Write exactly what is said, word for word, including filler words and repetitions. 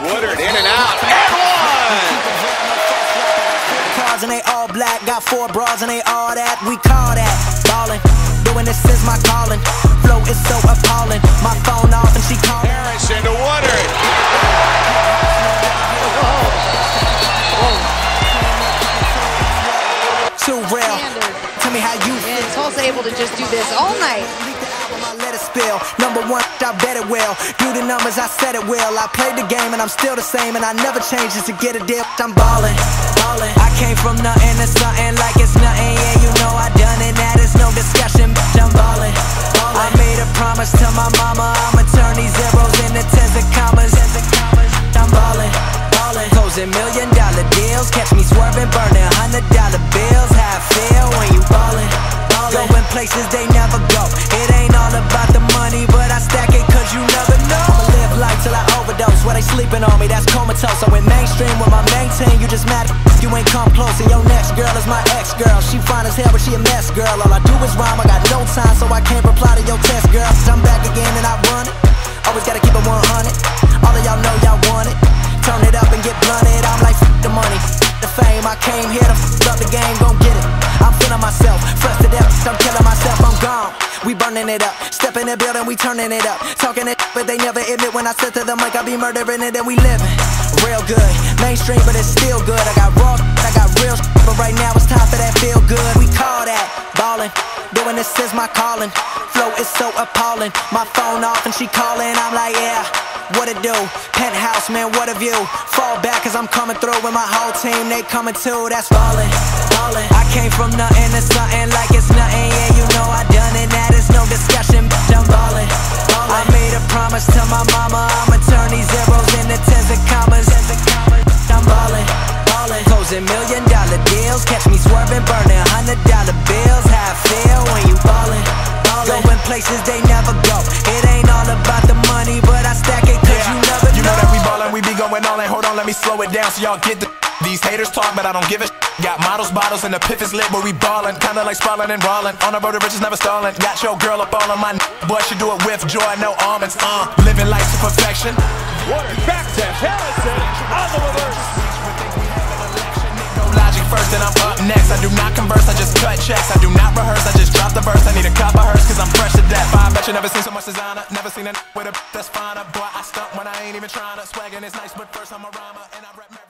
Woodard in and out. And one! Cars and they all black, got four bras and they all that. We call that ballin'. Doing this is my calling. Flow is so appalling. My phone off and she calling. Harrison to Woodard. Too real. Tell me how you feel. And Tulsa able to just do this all night. Let it spill. Number one, I bet it will. Do the numbers, I said it will. I played the game and I'm still the same, and I never changed just to get a deal. I'm ballin', ballin'. I came from nothing to something like it's nothing. Yeah, you know I done it. That is no discussion. Bitch, I'm ballin', ballin'. I made a promise to my mama. I'ma turn these zeros into tens and commas. I'm ballin', ballin'. Closing million dollar deals. Catch me swerving, burning hundred dollar bills. How I feel when you ballin', ballin'. Going places they never go. It ain't all about the money, but I stack it cause you never know. I'ma live life till I overdose. Where they sleeping on me, that's comatose. I went mainstream with my main team. You just mad if you ain't come close. And your next girl is my ex-girl. She fine as hell, but she a mess, girl. All I do is rhyme, I got no time, so I can't reply to your test, girl. I'm back again and I run it. Always gotta keep it one hundred. All of y'all know y'all want it. Turn it up and get blunted. I'm like, f the money, the fame. I came here to f up the game, gon' get it. I'm feeling myself, fresh to death, I'm killing myself, I'm gone. We burning it up, step in the building, we turning it up. Talking it, but they never admit when I said to the mic, I be murdering it and we living real good. Mainstream, but it's still good. I got raw, I got real, but right now it's time for that feel good. We call that ballin', doing this is my calling. Flow is so appalling. My phone off and she calling, I'm like, yeah, what it do? Penthouse, man, what a view. Fall back cause I'm coming through with my whole team, they coming too. That's ballin', ballin'. I came from nothing to something like it's nothing. Yeah, you know I done it, that is no discussion. Bitch, I'm ballin', ballin'. I made a promise to my mama. I'ma turn these zeros into tens and commas. I'm ballin', ballin'. Closing million dollar deals. Catch me swerving, burning hundred dollar bills. How I feel when you ballin', ballin'. Going places they never go. It ain't all about the money, but I stack it cause yeah, you never know. You know that we ballin', we be going all in. Hold on, let me slow it down so y'all get the. These haters talk, but I don't give a sh*. Got models, bottles, and the piff is lit where we ballin'. Kinda like sprawlin' and rollin'. On the road to riches, never stallin'. Got your girl up all on my n***. Boy, she do it with joy, no almonds. Uh, living life to perfection. Woodard back to Harrison on the reverse. Go logic first, then I'm up next. I do not converse, I just cut checks. I do not rehearse, I just drop the verse. I need a cup of hers, cause I'm fresh to death. I bet you never seen so much designer. Never seen a n*** with a that's finer. Boy, I stunt when I ain't even tryna. Swaggin' is nice, but first I'm a rhymer, and I rap